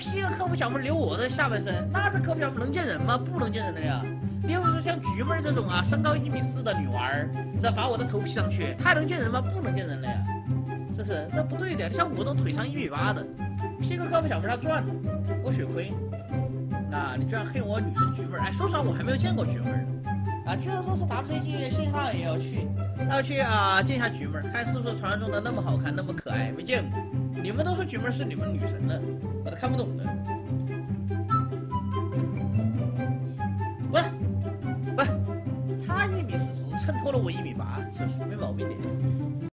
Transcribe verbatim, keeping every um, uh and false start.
P 个客服小妹留我的下半身，那这客服小妹能见人吗？不能见人的呀。你又不是像菊妹这种啊，身高一米四的女娃儿，是把我的头 P 上去，她能见人吗？不能见人了呀，是不是？这不对的。像我这种腿长一米八的，P 个客服小妹她赚了，我血亏。那你居然黑我女神菊妹？哎，说实话我还没有见过菊妹呢。啊，据说这次 W C G 线上也要去，要去啊见一下菊妹，看是不是传说中的那么好看，那么可爱，没见过。你们都说菊妹是你们女神了，我都看不懂的。不是，不是，她一米四十衬托了我一米八，是不是？没毛病的。